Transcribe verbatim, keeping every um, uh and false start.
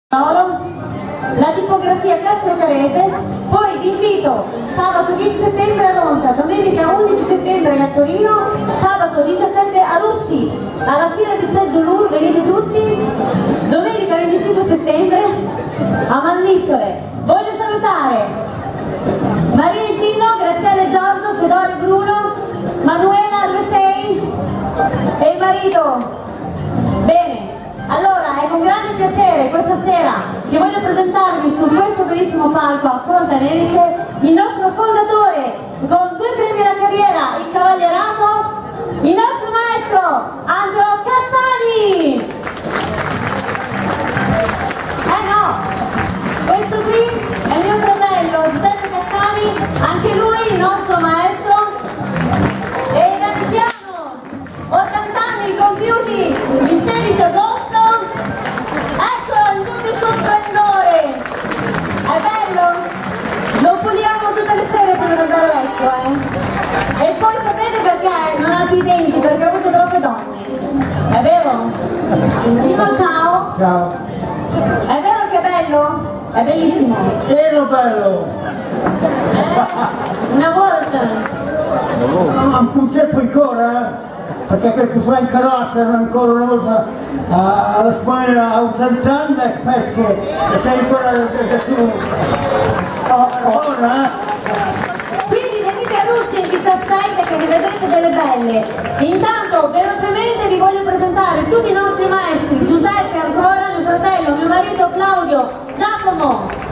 la tipografia Castro Carese. Poi vi invito sabato dieci settembre a Ronta, domenica undici settembre a Torino, sabato diciassette a Russi, alla fiera di Seddolur, venite tutti, domenica venticinque settembre a Mannissole. Voglio salutare Maria e Gino, Graziella Giorgio, Fedore Bruno, Manuela, dove sei? E il marito. Bene. Allora, è con grande piacere questa sera che voglio presentarvi su questo bellissimo palco a Fronte Nerice il nostro fondatore con due premi alla carriera, il Cavalierato, il nostro maestro Angelo Cassani. Eh no, questo qui è il mio fratello Giuseppe Cassani, anche lui il nostro maestro, e l'anziano, ottanta anni compiuti il sedici agosto. E poi sapete perché non ha più i denti? Perché ha avuto troppe donne. È vero? Dico ciao. Ciao. È vero che è bello? È bellissimo. Ero bello. Eh? Una volta. Ma un tempo ancora? Perché per fare in carrozza ancora una volta alla Spagna a ottanta anni perché sei ancora da tu. Ora? Il diciassette che ne vedrete delle belle. Intanto velocemente vi voglio presentare tutti i nostri maestri, Giuseppe ancora, mio fratello, mio marito Claudio, Giacomo,